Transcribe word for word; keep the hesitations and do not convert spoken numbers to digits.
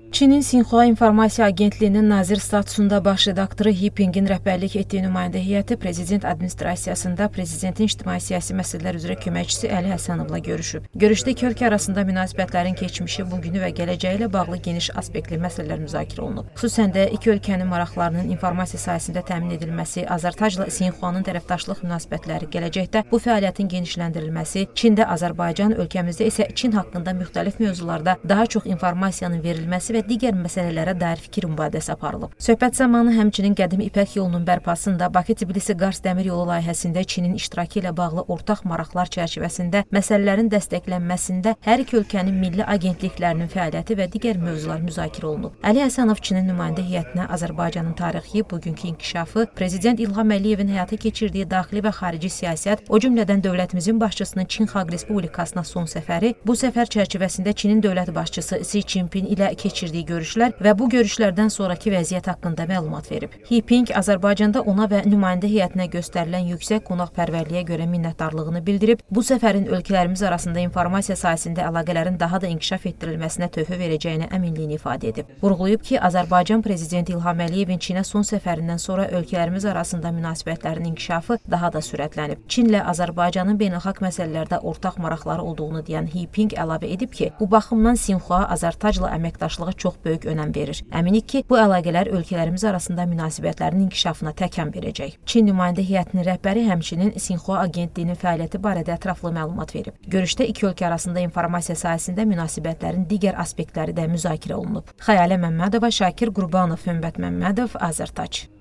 Çinin Sinxua İnformasiya Agentliyinin nazir statusunda baş redaktoru He Pingin rəhbərlik etdiyi nümayəndə heyəti prezident administrasiyasında prezidentin ictimai-siyasi məsələlər üzrə köməkçisi Əli Həsənovla görüşüb. Görüşdə iki ölkə arasında münasibətlərin keçmişi, bugünü və gələcəyi ilə bağlı geniş aspektli məsələlər müzakirə olunub. Xüsusən də iki ölkənin maraqlarının informasiya sahəsində təmin edilməsi, Azərtacla Sinxuanın tərəfdaşlıq münasibətləri, gələcəkdə bu fəaliyyətin genişləndirilməsi, Çində Azərbaycan, ölkəmizdə isə Çin haqqında müxtəlif mövzularda daha çox informasiyanın verilməsi və digər məsələlərə dair fikir mübadiləsi aparılıb. Söhbət zamanı həmçinin qədim İpək yolunun bərpasında Bakı-Tbilisi-Qars dəmir yolu layihəsində Çinin iştirakı ilə bağlı ortaq maraqlar çərçivəsində məsələlərin dəstəklənməsində hər iki ölkənin milli agentliklərinin fəaliyyəti və digər mövzular müzakirə olunub. Əli Həsənov Çinin nümayəndə heyətinə Azərbaycanın tarixi, bugünkü inkişafı, Prezident İlham Əliyevin həyata keçirdiyi daxili və xarici siyasət, o cümlədən dövlətimizin başçısının Çin Xalq Respublikasına son səfəri, bu səfər çərçivəsində Çinin dövlət başçısı Si Jinping ilə keçirdiyi görüşlər və bu görüşlərdən sonraki vəziyyət haqqında məlumat verib. He Ping Azərbaycanda ona və nümayəndə heyətinə göstərilən yüksək qonaqpərvərliyə görə minnətdarlığını bildirib, bu səfərin ölkələrimiz arasında informasiya sahəsində əlaqələrin daha da inkişaf etdirilməsinə töhfə verəcəyinə əminliyini ifadə edib. Vurğulayıb ki, Azərbaycan Prezidenti İlham Əliyevin Çinə son səfərindən sonra ölkələrimiz arasında münasibətlərin inkişafı daha da sürətlənib. Çinlə Azərbaycanın beynəlxalq məsələlərdə ortaq maraqları olduğunu deyən He Ping əlavə edib ki, bu baxımdan Sinxua Azərtacla əməkdaşlığı çox böyük önəm verir. Əminik ki, bu əlaqələr ölkələrimiz arasında münasibətlərin inkişafına təkan verəcək. Çin nümayəndə heyətinin rəhbəri həmçinin Sinxua Agentliyinin fəaliyyəti barədə ətraflı məlumat verib. Görüşdə iki ölkə arasında informasiya sahəsində münasibətlərin digər aspektləri də müzakirə olunub. Xəyalə Məmmədova, Şakir Qurbanov, Ümid Məmmədov, Azərtac.